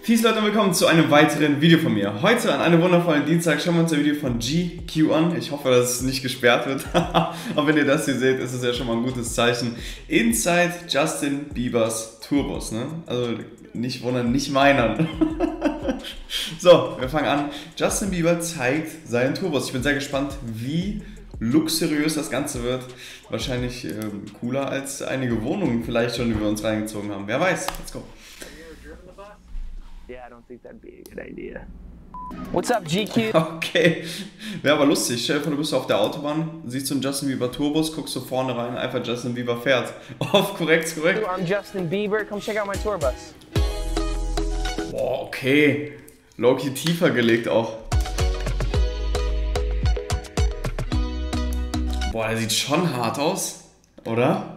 Peace Leute und willkommen zu einem weiteren Video von mir. Heute an einem wundervollen Dienstag schauen wir uns ein Video von GQ an. Ich hoffe, dass es nicht gesperrt wird. Aber wenn ihr das hier seht, ist es ja schon mal ein gutes Zeichen. Inside Justin Biebers Tourbus, ne? Also nicht wundern, nicht meiner. So, wir fangen an. Justin Bieber zeigt seinen Tourbus. Ich bin sehr gespannt, wie luxuriös das Ganze wird. Wahrscheinlich cooler als einige Wohnungen vielleicht schon, die wir uns reingezogen haben. Wer weiß, let's go. Yeah, I don't think that'd be a good idea. What's up, GQ? Okay, wäre aber lustig. Stell dir vor, du bist auf der Autobahn, siehst du einen Justin Bieber Tourbus, guckst du vorne rein, einfach Justin Bieber fährt. Auf, korrekt. I'm Justin Bieber. Come check out my tour bus. Boah, okay. Low-key tiefer gelegt auch. Boah, der sieht schon hart aus, oder?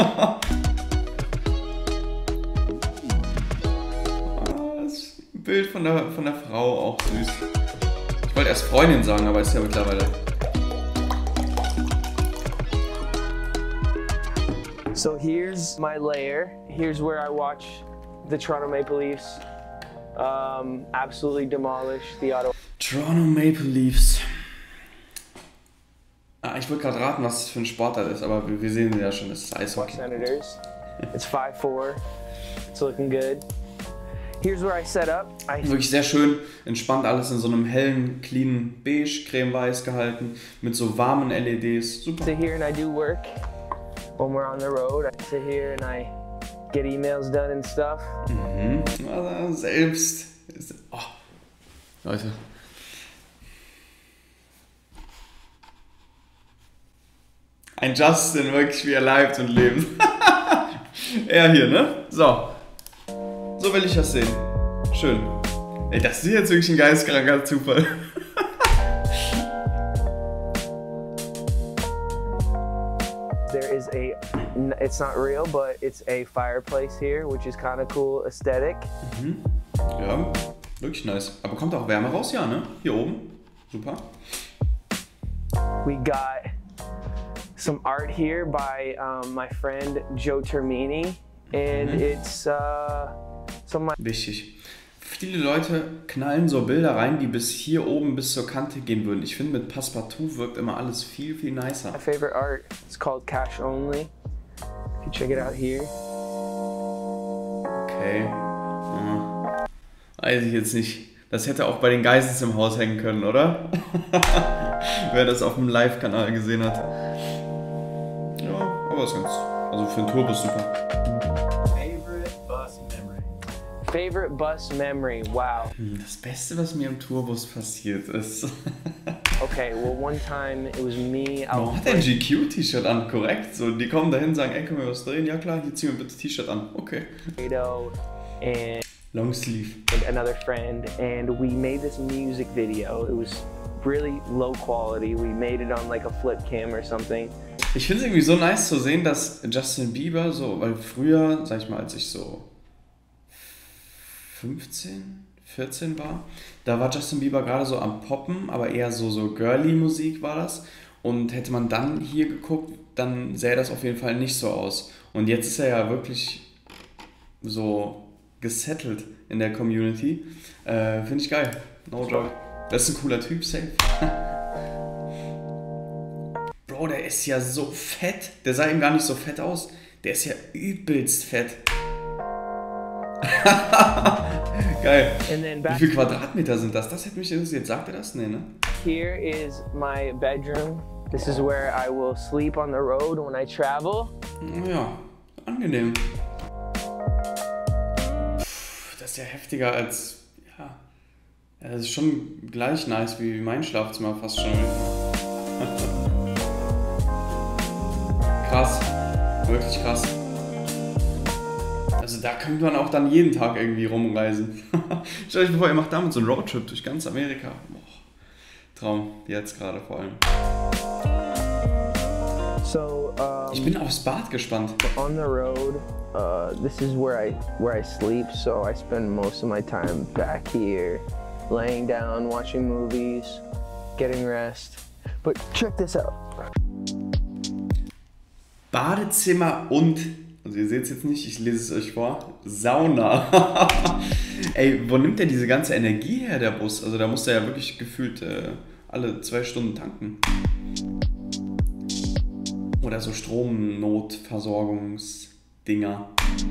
Bild von der Frau, auch süß. Ich wollte erst Freundin sagen, aber ist ja mittlerweile. So here's my lair. Here's where I watch the Toronto Maple Leafs absolutely demolish the Ottawa. Toronto Maple Leafs. Ah, ich wollte gerade raten, was das für ein Sportart ist, aber wir sehen ja schon, es ist Eishockey. Senators. It's 5-4. It's looking good. Here's where I set up. Wirklich sehr schön, entspannt alles in so einem hellen, cleanen Beige, cremeweiß gehalten, mit so warmen LEDs. Super. I sit here and I do work. When we're on the road, I sit here and I get emails done and stuff. Mhm. Also selbst. Oh. Leute. Ein Justin, wirklich wie er leibt und lebt. Er hier, ne? So. So will ich das sehen. Schön. Ey, das ist jetzt wirklich ein geisteskranker Zufall. There is it's not real, but it's a fireplace here, which is kind of cool aesthetic. Mhm. Ja, wirklich nice. Aber kommt auch Wärme raus? Ja, ne? Hier oben. Super. We got some art here by my friend Joe Termini, and it's Wichtig. Viele Leute knallen so Bilder rein, die bis hier oben bis zur Kante gehen würden. Ich finde, mit Passepartout wirkt immer alles viel, viel nicer. My favorite art. It's called Cash Only. You can check it out here. Okay. Ja. Weiß ich jetzt nicht. Das hätte auch bei den Geissens im Haus hängen können, oder? Wer das auf dem Live-Kanal gesehen hat. Ja, aber ist ganz... Also für einen Tourbus super. Favorite bus memory, wow. Das Beste, was mir im Tourbus passiert ist. Okay, well one time it was me. Oh, hat ein GQ-T-Shirt an, korrekt. So, die kommen dahin und sagen, ey, können wir was drehen? Ja klar, hier ziehen wir bitte T-Shirt an. Okay. And Long sleeve. Another friend, and we made this music video. It was really low quality. We made it on like a flip cam or something. Ich finde es irgendwie so nice zu sehen, dass Justin Bieber so, weil früher, sag ich mal, als ich so 15, 14 war, da war Justin Bieber gerade so am Poppen, aber eher so girly Musik war das. Und hätte man dann hier geguckt, dann sähe das auf jeden Fall nicht so aus. Und jetzt ist er ja wirklich so gesettelt in der Community. Finde ich geil. No joke. Das ist ein cooler Typ, safe. Bro, der ist ja so fett. Der sah ihm gar nicht so fett aus. Der ist ja übelst fett. Geil. Wie viele Quadratmeter sind das? Das hätte mich interessiert. Sagt er das? Nee, ne? Here is my bedroom. This is where I will sleep on the road when I travel. Ja, angenehm. Das ist ja heftiger als... Ja, das ist schon gleich nice wie mein Schlafzimmer fast schon. Krass. Wirklich krass. Also da könnte man auch dann jeden Tag irgendwie rumreisen. Stellt euch vor, ihr macht damit so einen Roadtrip durch ganz Amerika. Boah. Traum, jetzt gerade vor allem. So, ich bin aufs Bad gespannt. On the road, this is where I sleep, so I spend most of my time back here, laying down, watching movies, getting rest. But check this out. Badezimmer und Also ihr seht es jetzt nicht, ich lese es euch vor. Sauna. Ey, wo nimmt der diese ganze Energie her, der Bus? Also da muss der ja wirklich gefühlt alle 2 Stunden tanken. Oder so Stromnotversorgungsdinger.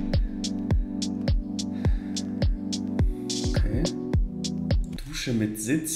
Okay. Dusche mit Sitz.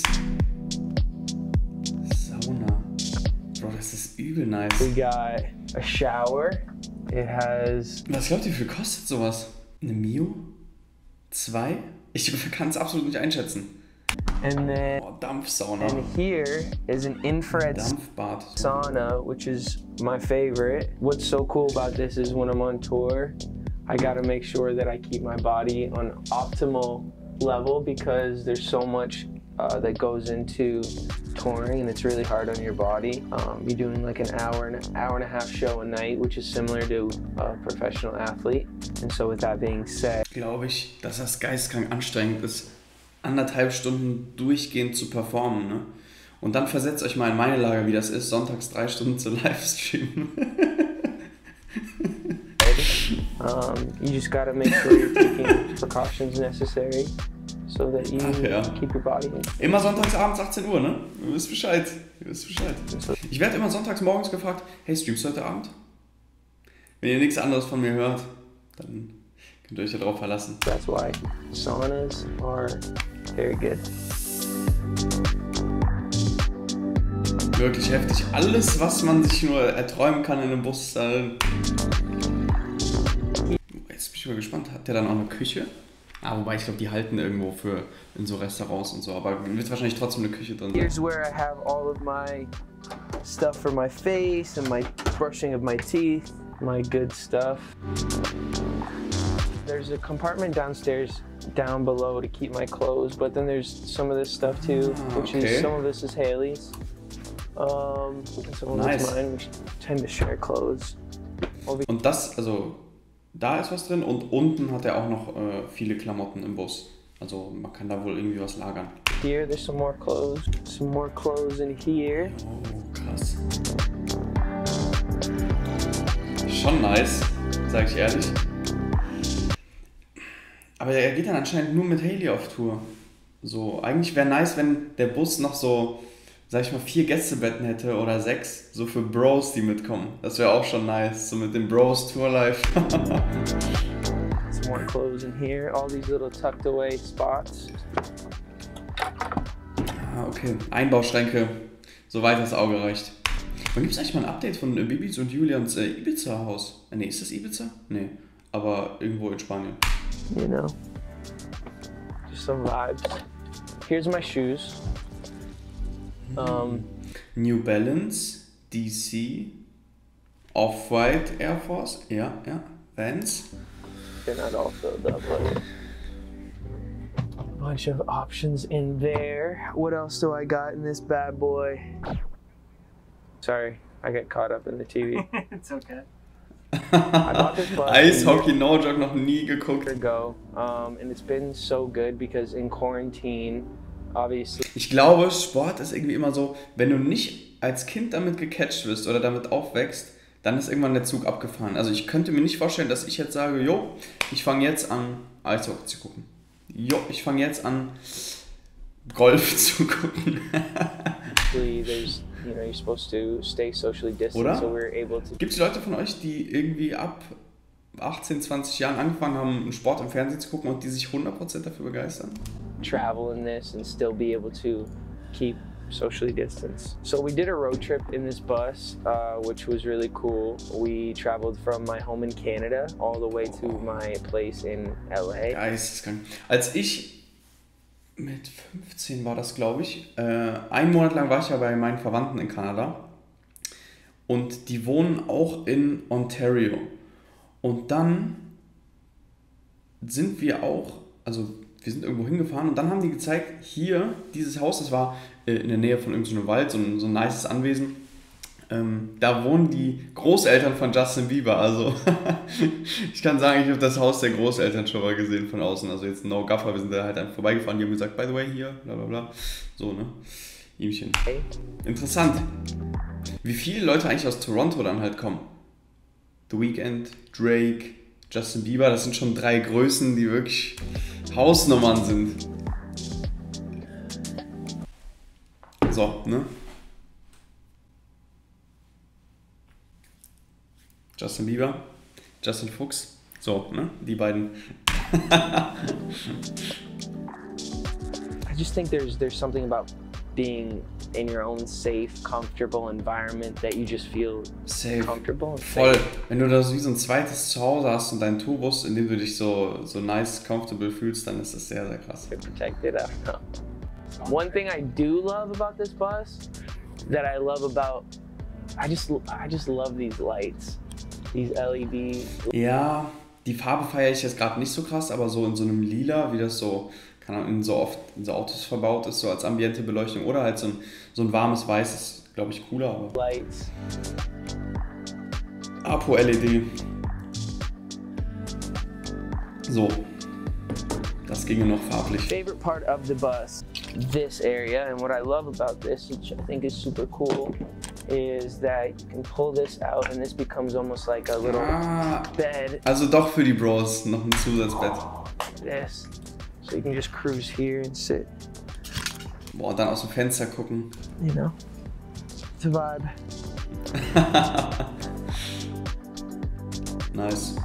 Sauna. Bro, das ist übel nice. We got a shower. It has... Was glaubt ihr, wie viel kostet sowas? Eine Mio? 2? Ich kann es absolut nicht einschätzen. And then Oh, Dampfsauna. and here is an infrared Dampfbad. sauna, which is my favorite. What's so cool about this is when I'm on tour, I gotta make sure that I keep my body on optimal level because there's so much that goes into touring and it's really hard on your body. You're doing like an hour and a half show a night, which is similar to a professional athlete. And so with that being said, Glaube ich, dass das geistkrank anstrengend ist, 1,5 Stunden durchgehend zu performen, ne? Und dann versetzt euch mal in meine Lage, wie das ist, sonntags 3 Stunden zu livestreamen. you just gotta make sure you're taking precautions necessary so that you Ja. keep your body in. Immer sonntags abends 18 Uhr, ne? Ihr wisst Bescheid. Ihr wisst Bescheid. Ich werde immer sonntags morgens gefragt, hey, streamst du heute Abend? Wenn ihr nichts anderes von mir hört, dann könnt ihr euch ja drauf verlassen. That's why saunas are very good. Wirklich heftig. Alles, was man sich nur erträumen kann in einem Bus. Jetzt bin ich mal gespannt. Hat der dann auch eine Küche? Wobei ich glaube, die halten irgendwo für in so Restaurants und so. Aber wird wahrscheinlich trotzdem eine Küche drin sein. Here's where I have all of my stuff for my face and my brushing of my teeth, my good stuff. There's a compartment downstairs, down below to keep my clothes, but then there's some of this stuff too, which is, some of this is Haley's. And some of it's mine. We tend to share clothes. Und das, also da ist was drin und unten hat er auch noch viele Klamotten im Bus. Also man kann da wohl irgendwie was lagern. Here, there's some more clothes in here. Oh, krass. Schon nice, sag ich ehrlich. Aber er geht dann anscheinend nur mit Haley auf Tour. So, eigentlich wäre nice, wenn der Bus noch so, sag ich mal, 4 Gästebetten hätte oder 6, so für Bros, die mitkommen. Das wäre auch schon nice, so mit dem Bros Tour Life. Some more clothes in here, all these little tucked away spots. Okay, Einbauschränke, soweit das Auge reicht. Wann gibt es eigentlich mal ein Update von Bibis und Julians Ibiza-Haus? Ne, ist das Ibiza? Ne, aber irgendwo in Spanien. You know, just some vibes. Here's my shoes. New Balance, DC, Off-White Air Force, ja, Vans. They're not all filled up, but a bunch of options in there. What else do I got in this bad boy? Sorry, I got caught up in the TV. It's okay. I bought this bus Eishockey No Joke noch nie geguckt. ago, and it's been so good because in quarantine, obviously. Ich glaube, Sport ist irgendwie immer so, wenn du nicht als Kind damit gecatcht wirst oder damit aufwächst, dann ist irgendwann der Zug abgefahren. Also ich könnte mir nicht vorstellen, dass ich jetzt sage, jo, ich fange jetzt an Eishockey zu gucken. Jo, ich fange jetzt an Golf zu gucken. There's, you know, you're supposed to stay socially distant, Oder? so we're able to. Gibt es Leute von euch, die irgendwie ab 18, 20 Jahren angefangen haben, einen Sport im Fernsehen zu gucken und die sich 100% dafür begeistern? Travel in this and still be able to keep socially distanced. So we did a road trip in this bus, which was really cool. We traveled from my home in Canada all the way to my place in LA. Geisteskrank. Als ich mit 15 war das, glaube ich, einen Monat lang war ich ja bei meinen Verwandten in Kanada und die wohnen auch in Ontario. Und dann sind wir auch, also wir sind irgendwo hingefahren und dann haben die gezeigt, hier, dieses Haus, das war in der Nähe von irgendeinem Wald, so ein nices Anwesen. Da wohnen die Großeltern von Justin Bieber, also ich kann sagen, ich habe das Haus der Großeltern schon mal gesehen von außen, also jetzt no Gaffer, wir sind da halt einfach vorbeigefahren, die haben gesagt, by the way, hier, bla bla bla, so, ne, Ihmchen. Interessant, wie viele Leute eigentlich aus Toronto dann halt kommen. The Weeknd, Drake, Justin Bieber. Das sind schon 3 Größen, die wirklich Hausnummern sind. So, ne? Justin Bieber, Justin Fuchs. So, ne? Die beiden. I just think there's something about being in your own safe, comfortable environment that you just feel comfortable and voll. safe. Wenn du das wie so ein zweites Zuhause hast und deinen Tourbus, in dem du dich so nice, comfortable fühlst, dann ist das sehr, sehr krass. Protected, I don't know. One thing I do love about this bus, that I love about, I just love these lights, these LED. Ja, die Farbe feiere ich jetzt gerade nicht so krass, aber so in so einem Lila, wie das so, keine Ahnung, in so Autos verbaut ist, so als Ambiente-Beleuchtung oder halt so ein warmes Weiß ist, glaube ich, cooler. Aber Lights. Apo-LED. So, das ginge noch farblich. Favorite part of the bus, this area, and what I love about this, which I think is super cool, is that you can pull this out and this becomes almost like a little bed. Also doch für die Bros noch ein Zusatzbett. This. So you can just cruise here and sit. Boah, dann aus dem Fenster gucken. You know, it's a vibe. Nice.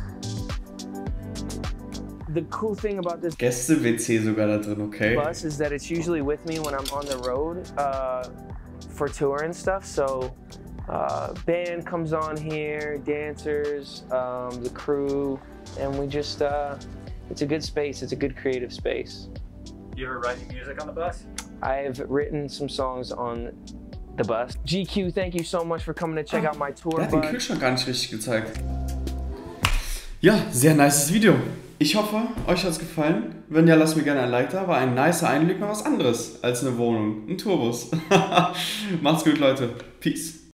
The cool thing about this Gäste-WC sogar da drin, okay. bus is that it's usually with me when I'm on the road for tour and stuff. So band comes on here, dancers, the crew, and we just, it's a good space. It's a good creative space. You ever writing music on the bus? I've written some songs on the bus. GQ, thank you so much for coming to check out my tour Der hat den bus. Kühlschrank gar nicht richtig gezeigt. Ja, sehr nices Video. Ich hoffe, euch hat es gefallen. Wenn ja, lasst mir gerne ein Like da. War ein nicer Einblick, mal was anderes als eine Wohnung. Ein Tourbus. Macht's gut, Leute. Peace.